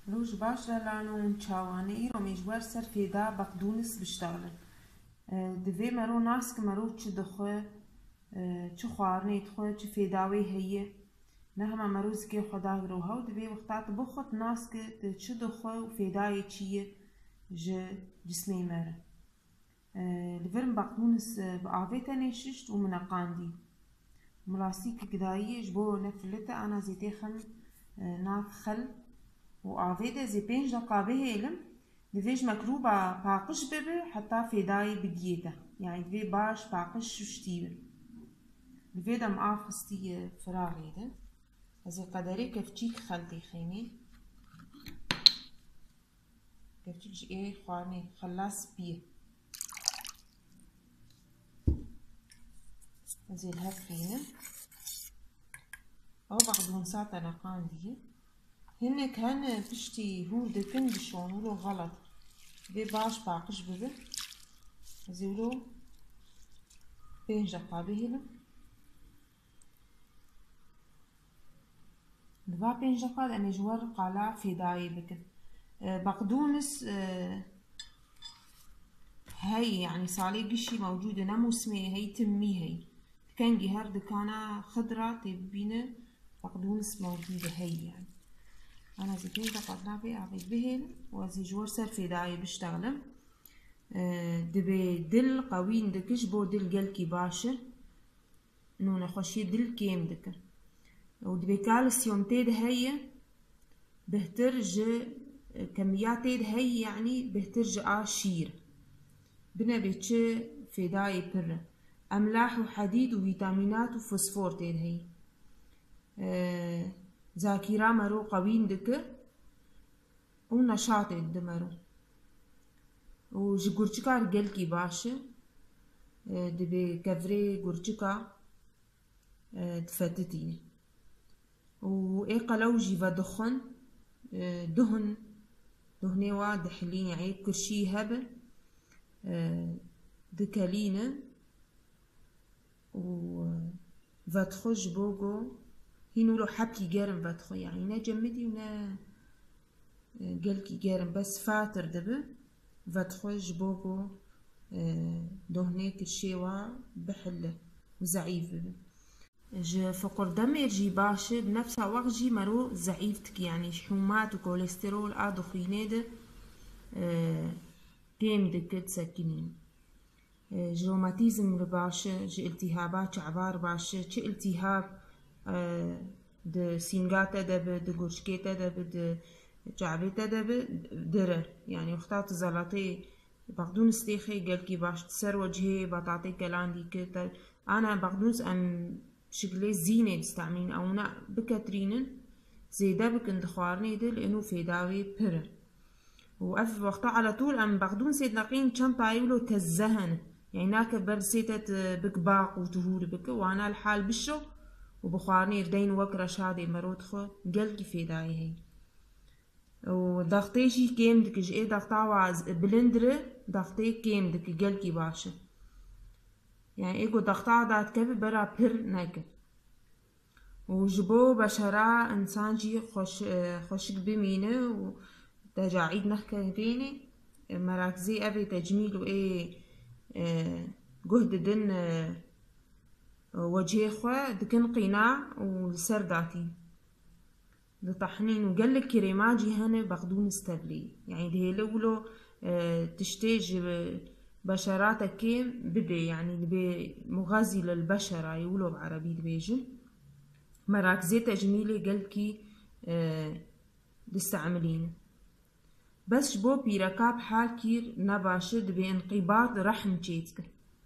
روج باش لانو چاوانه ای رو میجور سر فیدا بقدونس بشتغلن دوی مرو ناسک مرو چه دخوه چه خوارنه دخوه چه فیداوی هیه نه همه مروز که خدا گروها و دوی وقتات بخوت ناسک چه دخوه و فیدای چیه جسمی مره لفرم بقدونس بآفيتا نيششت ومنقاندي ملاسيك كداية جبو نفلتا أنا زيتي خم ناف خل وآفيتا زي بينج دقابه إلم دفيج مكروبة باقش ببه حتى فيداي بقيتا يعني دفي باش باقش شتيبه دفي دم آفستي فراغي ده زي قدري كفتيك خلتي خيمي كفتيك ايه خواني خلاص بيه زي الهفينة أو بعضهم ساعة نقاندي هنك هن بشتي هو دكن بشون ولو غلط بي باش باقش ببه زي ولو بينج دقابه هلا دبا بينج دقاد أنا جوار قالا فداي بكن بقدونس هاي يعني صالي قشي موجودة نموسمي هاي تمي هاي كان جهر دكانا خضرة تبينه بقدونس موجودة هاي يعني أنا زيتين دقدنا بي أعطيت بهن وزي جور سر فداي بشتغلم دبي دل قوين دكش بو دل قلكي باشر نونا خوشي دل كيم دكر ودبي كالسيوم تيد هاي بهترج كميات تيد هاي يعني بهترج شير بنا بيتش فداي بر أملاح وحديد وفيتامينات وفوسفور تيد هاي ذاكرة مرو قوين دكر ونشاط الدمرو وجورجكا رجلكي باشا دبي كفري جورجكا دفتتيني وإيقا لوجي فدخن دهني وادحلين يعني كرشي هبل دكالينة وفتخش بوغو هينو لو حبكي جارم فتخو يعني نا جمدي ونا قلكي جارم بس فاتر دبه فتخش بوغو دهني كرشيوا بحله وزعيف ببه جي فقر دم يرجي باشا بنفسها وقت جي مرو زعيفتك يعني حمات وكوليسترول آدخينه ده تيم دكت سكنين جي روماتيزم باشا جي التهابات عبار باشا جي التهاب ده سينغاتا ده ده غورشكيتا ده ده جعبيتا ده درر يعني وقتات زلطي بقدونس تيخي قالكي باش تسر وجهي بطاطي كلاندي كتر انا بقدونس ام شكلي زينة تستعملين او نا بكترين زي ده بكن دخوارني ده لانه فيداوي بر وقف وقتها على طول ام بقدونس سيد نقين كم طايولو تزهن يعني ناك برسيتت بكباق وتهور بك وانا الحال بشو وبخوارني ردين وكرة شادي مرودخو قلقي فيداي هي ودغطيشي كيم دك جئي دغطاوا بلندر دغطي كيم دك قلقي باشا يعني ايقو دغطاوا دات كيف برا بر ناكر وجبو بشرا انسان جي خوشك بمينه وتجاعيد نحكي فيني مراكزي ابي تجميل وايه جهد دن وجهي خوا دكن قناع وسرداتي لطحنين وقالك كريماجي هنا بقدونس تبلي يعني ده لولو تشتيج بشراتك كيم ببي يعني ببي مغذي للبشرة يقولوا بعربي دبيجن مراكزي تجميلي قالكي تستعملين بس جبو بيركاب حال كير نباشد بانقباض رحم جيتك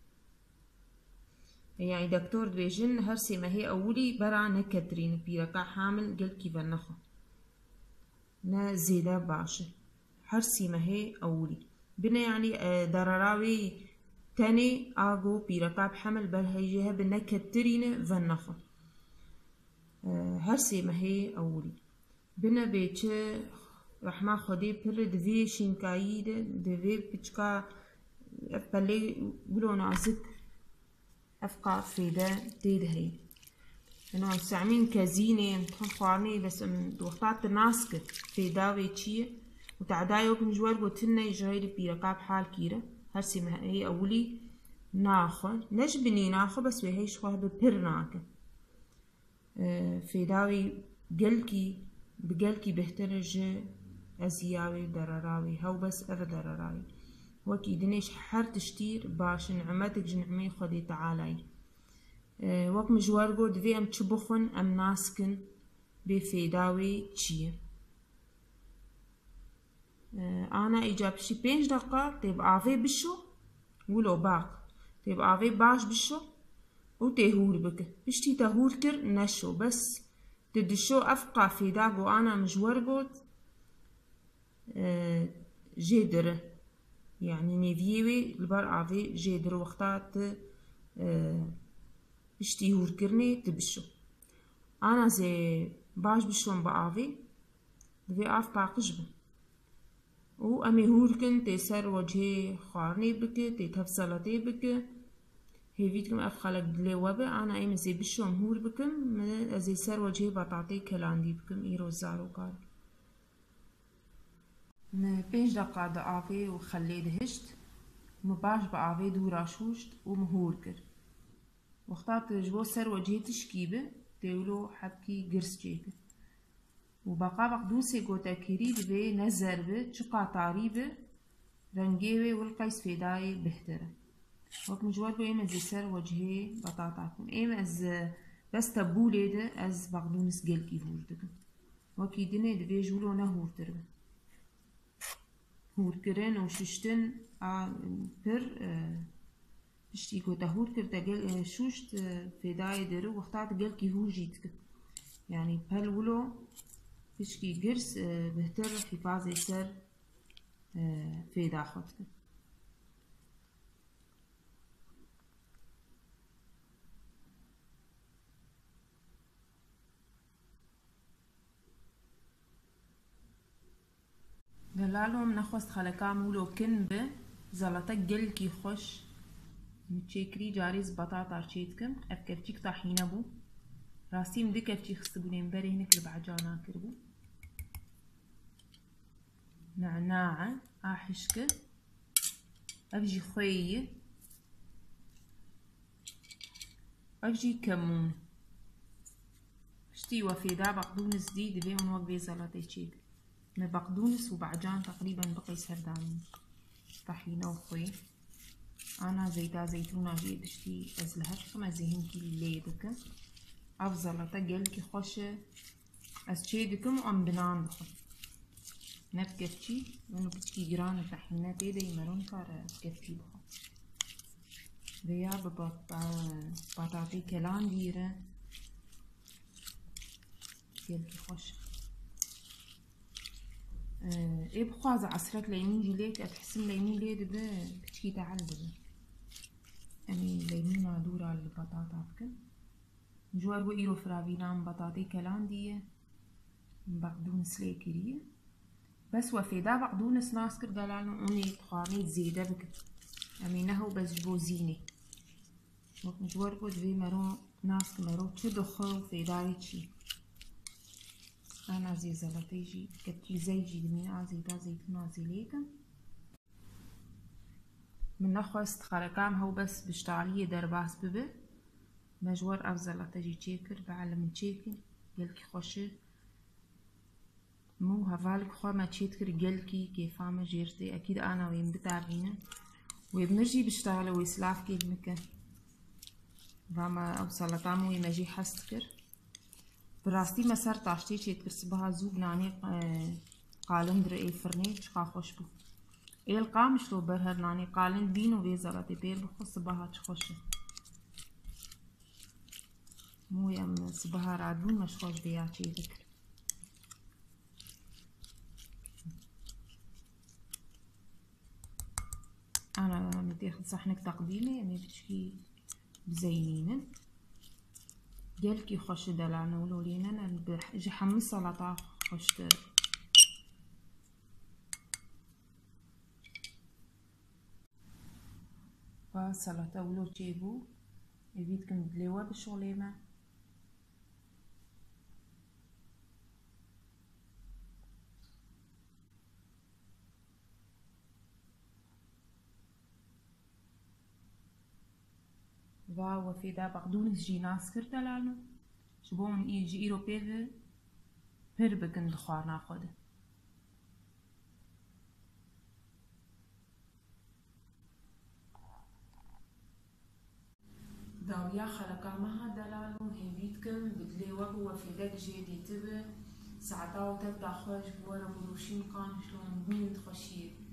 يعني دكتور دبيجن هرسي ما هي أولي برا نكترين بيركا حامل قلكي فنخو نا زيدا باشا هرسي ما هي أولي بنا يعني ضرراوي تاني آغو بيركا بحمل برهيجيها بنكترين فنخو هرسي ما هي أولي بنا بيتش رحمة خدي بر دفي شينكايد دفي بيتشكا بلي بلو نازك أفقا فيدا تيد هاي إنه نستعمل كزينة متخن خوارني بس وقتات ناسك في داوي تشي وتعدايو بنجوار وتنا يجري بيرقاب حال كيرة هرسي ما هي أولي ناخو نجبني ناخو بس وهيش خواه ببرناك في داوي بقلكي بهترج أزياوي درراوي هاو بس أف درراوي وكي دنيش حر تشتير باش نعمتك جنعمي خدي تعالي وقت مجوارجو دفي أم تشبخن أم ناسكن بفيداوي تشي أنا إجاب شي 5 دقة تبقى في بشو ولو باق تبقى في باش بشو وتهور بك بشتي تهور كر نشو بس تدشو أفقع فيداغو أنا مجوارجو جدر يعني نيفيوي البر آفي جدر وقتات بشتي هور كرني تبشو أنا زي باش بشون بآفي دفي آف باقش بن و أمي هوركن تسر وجهي خارني بك تتفصلتي بك هيفيتكم أف خلق دلي وبا أنا أيم زي بشوم هور بكم زي سر وجهي بطاطي كلاندي بكم إيرو زارو قال من 5 دقة دقافي وخلي دهشت مباش بآفي دورا شوشت ومهور كر وقتات جبو سر وجهي تشكيبه تولو حبكي قرس جيبه وبقى بقدوسي قوتا كيري دبي نزر به چقا طاريبه رنگيوه والقيس فيداي بهتره وقت مجوار بو ايم از سر وجهي بطاطاكم ايم از بس تبولي ده از بقدونس قلقي هور دكم وكي دني دبي جولو نهور تربه هور كرن وششتن پر بشتي قوتا هور كرتا شوشت فيداي درو وقتات قلقي هور جيتك يعني بهالولو بشكي قرس بهتر حفاظ سر في داخلك دلالهم نخواست خلقا مولو كن به زلطة قلكي خوش متشكري جاريز بطاطا رشيتكم افكفتيك طاحينه بو راسي مدي كفتي خصبونين بري هنك البعجانا كربو نعناعة احشكه افجي خويه افجي كمون شتي وفيدا بقدونس دي دبي ونوق بي زلطة تشيك من بقدونس وبعجان تقريبا بقي سرداني طحينة وخوي أنا زيتا زيتونة جي دشتي أزلهت خما زيهنكي اللي دكا أفضل تقلكي خوشة أسشي دكم وأم بنان دخل نبكفتشي لأنو بتشي جران الطحينة تيدا يمرون كار بكفتشي بخل ديا بطاطي كلان ديرة قلكي خوشة ايه بخواز عصرات ليمون جليك اتحسن ليمون ليه دبا بتشكي تعال دبا يعني ليمون دورة على البطاطا بكن جوار وإيرو فرافينام بطاطي كلاندية بقدونس ليكرية بس وفيدا بقدونس ناسكر دلالنا اوني بخارني زيادة بكن يعني نهو بس جبو زيني وقت جوار بود في مرو ناسك مرو چه دخو فيداي چي أنا زي زلطيجي كتي زيجي دمين عزيدا زيتون عزيليكم من نخواست خرقام هو بس بشتعلية درباس ببه مجوار أف زلطيجي تشيكر بعلم تشيكر يلكي خوشه مو هفالك خوا ما تشيكر يلكي كيفامة جيرتي أكيد أنا وين بتابعينا ويبنرجي بشتعله ويسلاف كيف مكان فما أو سلطامو يمجي حستكر براستي مسار تاشتي چيت كر صبها زوب ناني قالندر اي فرني چقا خوش بو اي القامش لو برهر ناني قالند بينو بيزالاتي بير بخو صبها چ خوش مو يم صبها رادون مش خوش بيا چي ذكر انا متاخد صحنك تقديمي يعني بتشكي بزينينن قالكي خوش دلعنا ولولينا انا بجي حمص سلطة خوش تر فسلطة ولو تشيبو يبيتكم دليوة بشغليمة و وفیدا بقدونس جی ناس کرد دلالو شبون جی ایرو پیو پر بکن دخوارنا خوده داويا خلقا مها دلالو هنبيتكم بدلي وبو وفيدك جيدي تبه ساعتا وتبدا خوش بورا مروشين كان شلون بين تخشير